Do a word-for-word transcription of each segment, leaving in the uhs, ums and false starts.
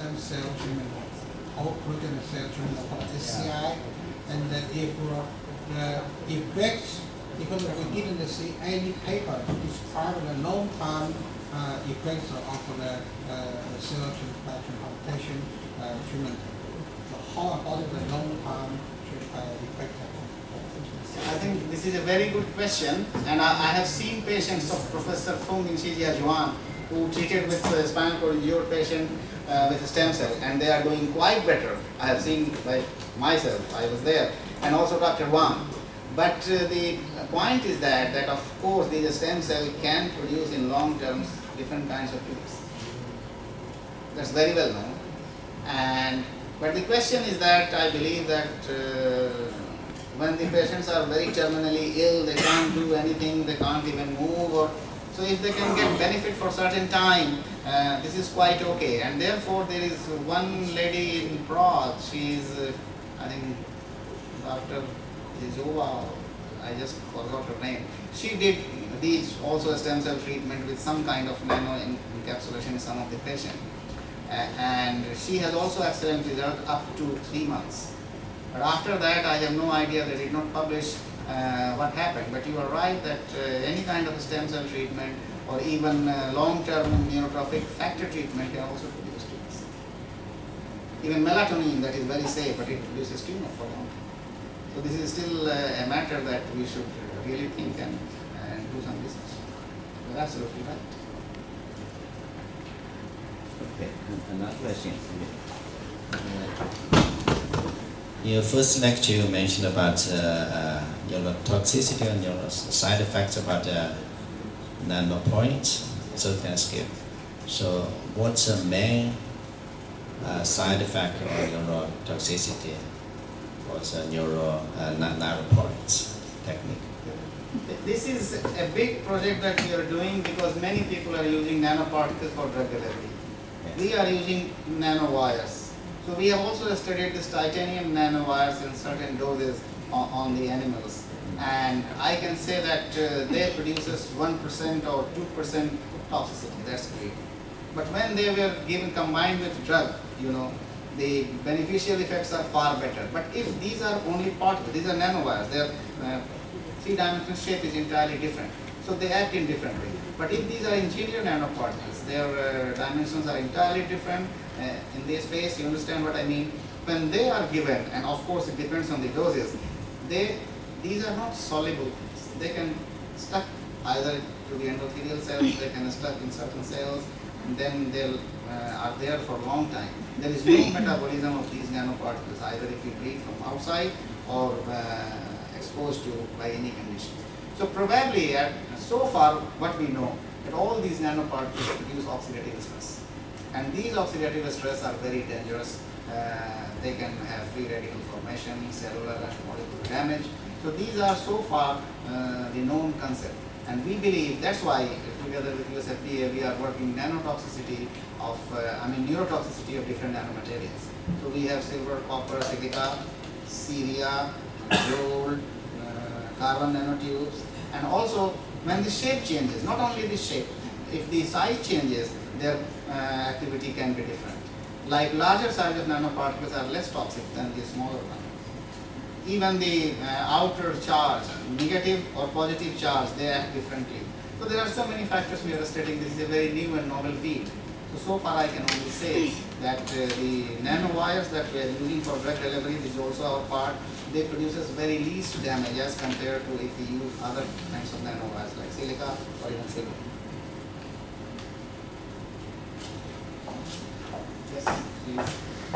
stem cell treatment, whole protein cell treatment of S C I, and that if uh, the effects, because we didn't see any paper to describe the long-term uh, effects of the uh, cell transplantation uh, treatment. So how about the long-term uh, effect? I think this is a very good question, and I, I have seen patients of Professor Fung Xijia Juan who treated with uh, spinal cord injured patient uh, with stem cell, and they are doing quite better. I have seen by myself, I was there, and also Doctor Wang. But uh, the point is that, that of course these stem cell can produce in long term different kinds of tumors. That's very well known. And but the question is that I believe that uh, when the patients are very terminally ill, they can't do anything, they can't even move, or so if they can get benefit for certain time, uh, this is quite okay. And therefore there is one lady in Prague, she is, uh, I think, Doctor Zizova, I just forgot her name. She did these also stem cell treatment with some kind of nano encapsulation in some of the patients. Uh, and she has also excellent result up to three months. But after that, I have no idea, they did not publish uh, what happened. But you are right that uh, any kind of stem cell treatment or even uh, long-term neurotrophic factor treatment can also produce tumors. Even melatonin, that is very safe, but it produces tumor for long time. So this is still uh, a matter that we should really think and, and do some research. You're absolutely right. Okay, another question. Uh, In your first lecture, you mentioned about uh, uh, neurotoxicity and neuro side effects about uh, nanopoints, so can skip. So, what's the main uh, side effect or neurotoxicity for the neuro uh, nanopoints technique? This is a big project that we are doing because many people are using nanoparticles for drug delivery. Yes. We are using nanowires. So we have also studied this titanium nanowires in certain doses on, on the animals. And I can say that uh, they produces one percent or two percent toxicity, that's great. But when they were given combined with drug, you know, the beneficial effects are far better. But if these are only particles, these are nanowires, their uh, three-dimensional shape is entirely different. So they act in different ways. But if these are engineered nanoparticles, their uh, dimensions are entirely different. Uh, in this space, you understand what I mean? When they are given, and of course it depends on the doses, they, these are not soluble things. They can stuck either to the endothelial cells, they can stuck in certain cells, and then they uh, are there for a long time. There is no metabolism of these nanoparticles, either if you breathe from outside or uh, exposed to by any condition. So probably, at, so far, what we know, that all these nanoparticles produce oxidative stress. And these oxidative stress are very dangerous. Uh, they can have free radical formation, cellular and molecular damage. So these are so far uh, the known concept. And we believe, that's why together with U S F D A we are working nanotoxicity of, uh, I mean neurotoxicity of different nanomaterials. So we have silver, copper, silica, ceria, gold, uh, carbon nanotubes. And also when the shape changes, not only the shape, if the size changes, their uh, activity can be different. Like larger size of nanoparticles are less toxic than the smaller ones. Even the uh, outer charge, negative or positive charge, they act differently. So there are so many factors we are studying. This is a very new and novel field. So, so far I can only say that uh, the nanowires that we are using for drug delivery, this is also our part, they produce very least damage as compared to if we use other kinds of nanowires like silica or even silver. Yes, please.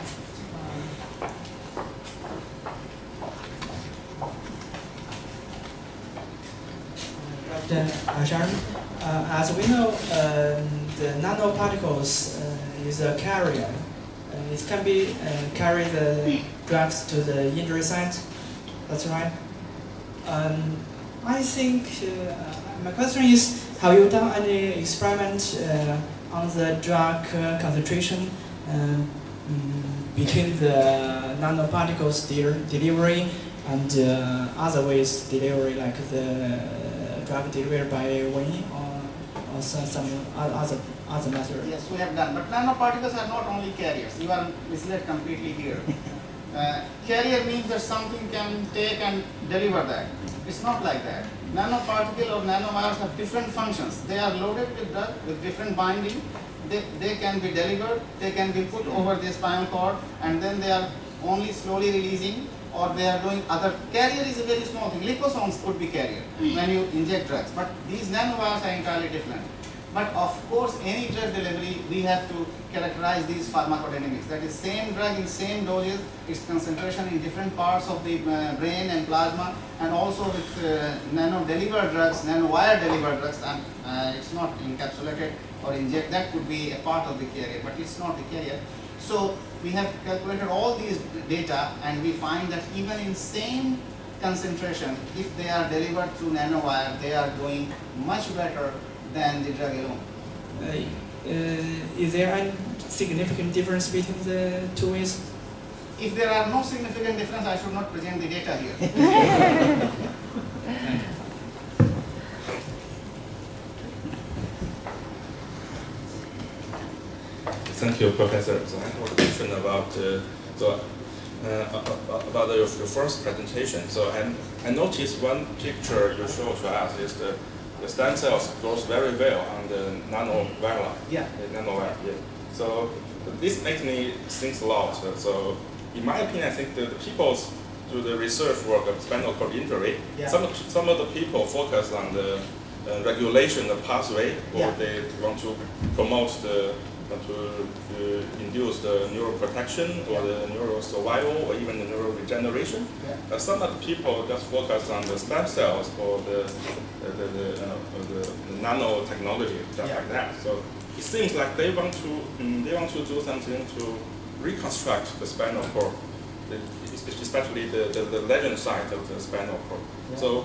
Doctor Sharon, uh, as we know, uh, the nanoparticles uh, is a carrier. Uh, it can be uh, carry the drugs to the injury site. That's right. Um, I think uh, my question is: have you done any experiment uh, on the drug uh, concentration uh, um, between the nanoparticles de delivery and uh, other ways delivery, like the drug delivered by Wayne or, or some, some other other method? Yes, we have done. But nanoparticles are not only carriers. You are misled completely here. Uh, carrier means that something can take and deliver that. It's not like that. Nanoparticle or nanowires have different functions. They are loaded with drug with different binding. They, they can be delivered, they can be put over the spinal cord, and then they are only slowly releasing, or they are doing other. Carrier is a very small thing. Liposomes could be carrier when you inject drugs, but these nanowires are entirely different. But of course, any drug delivery, we have to characterize these pharmacodynamics. That is, same drug in same doses, its concentration in different parts of the uh, brain and plasma, and also with uh, nano-delivered drugs, nano-wire-delivered drugs, and uh, it's not encapsulated or inject. That could be a part of the carrier, but it's not the carrier. So we have calculated all these data, and we find that even in same concentration, if they are delivered through nanowire, they are doing much better than the drug alone. Uh, uh, is there any significant difference between the two ways? If there are no significant difference, I should not present the data here. Thank you, Professor. So I have a question about uh, so, uh, about your, your first presentation. So I, I noticed one picture you showed to us is the, the stem cells grows very well on the nanowire. Yeah. The nanowire. Yeah. So this makes me think a lot. So in my opinion, I think the, the people do the research work of spinal cord injury. Yeah. Some some of the people focus on the uh, regulation of pathway, or Yeah. they want to promote the want to uh, induce the neural protection or the neural survival or even the neural regeneration. Yeah. Uh, some of the people just focus on the stem cells or the the, the, the, uh, the, the nanotechnology, stuff Yeah. like that. So it seems like they want to um, they want to do something to reconstruct the spinal cord, the, especially the, the, the legend side of the spinal cord. Yeah. So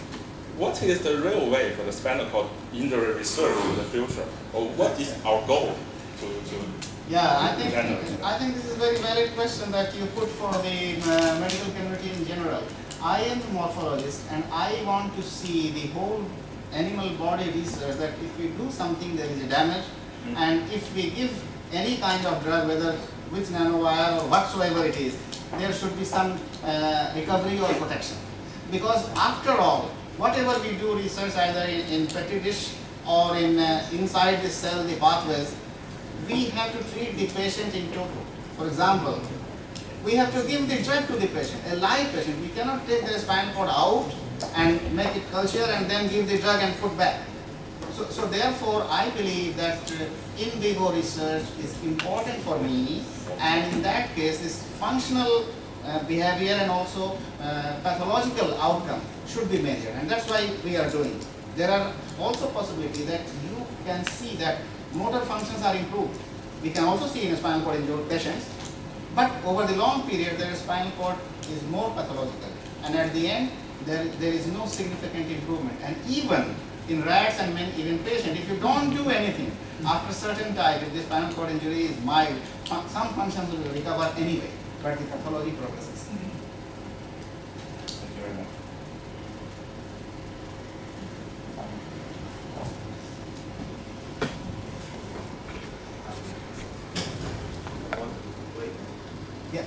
what is the real way for the spinal cord injury research in the future? Or what is our goal? To, to Yeah, I think generate? I think this is a very valid question that you put for the uh, medical community in general. I am a morphologist, and I want to see the whole animal body research, that if we do something there is a damage, Mm-hmm. and if we give any kind of drug, whether with nanowire or whatsoever it is, there should be some uh, recovery or protection. Because after all, whatever we do research, either in, in petri dish or in uh, inside the cell, the pathways, we have to treat the patient in total. For example, we have to give the drug to the patient, a live patient. We cannot take the spinal cord out and make it culture and then give the drug and put back. So, so therefore, I believe that uh, in vivo research is important for me, and in that case, this functional uh, behavior and also uh, pathological outcome should be measured, and that's why we are doing. There are also possibilities that you can see that motor functions are improved. We can also see in spinal cord injured patients, but over the long period, their spinal cord is more pathological, and at the end, there, there is no significant improvement. And even in rats and men, even patients, if you don't do anything, after a certain time, if the spinal cord injury is mild, some functions will recover anyway, but the pathology progresses. Thank you very much. Yeah.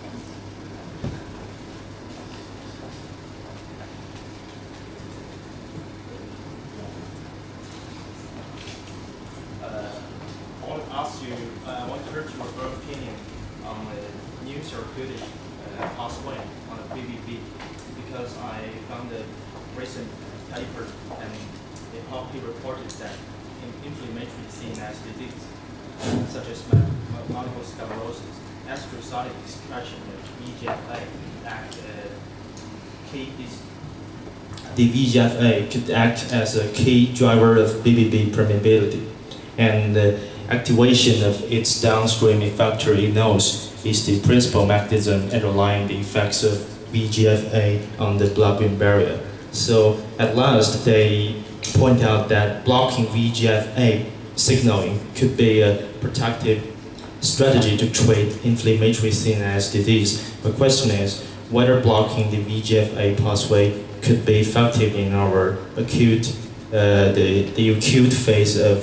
Uh, I want to ask you, uh, I want to hear your opinion on the new therapeutic uh, pathway on the B B B, because I found a recent paper and it publicly reported that in inflammatory C N S disease, such as multiple sclerosis, extracellular expression of V G F A act uh, key is The V G F A could act as a key driver of B B B permeability, and the activation of its downstream effector inos is the principal mechanism underlying the effects of V G F A on the blood-brain barrier. So at last, they point out that blocking V G F A signaling could be a protective strategy to treat inflammatory C N S disease. The question is whether blocking the V G F A pathway could be effective in our acute, uh, the, the acute phase of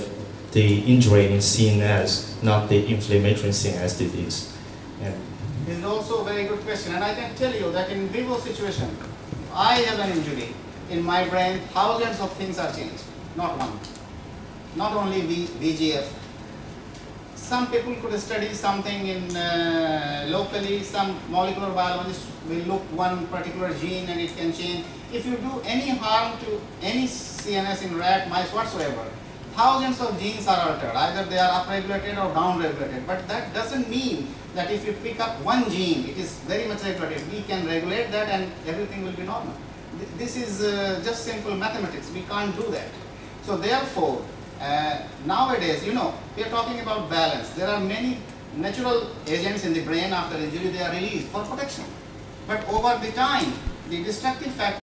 the injury in C N S, not the inflammatory C N S disease. And This is also a very good question, and I can tell you that in vivo situation, if I have an injury in my brain, thousands of things are changed, not one. Not only v, VEGF. Some people could study something in uh, locally, some molecular biologists will look one particular gene and it can change. If you do any harm to any C N S in rat, mice, whatsoever, thousands of genes are altered. Either they are upregulated or downregulated. But that doesn't mean that if you pick up one gene, it is very much regulated. We can regulate that and everything will be normal. This is uh, just simple mathematics. We can't do that. So therefore, uh, nowadays, you know, we are talking about balance. There are many natural agents in the brain after injury, they are released for protection. But over the time, the destructive factor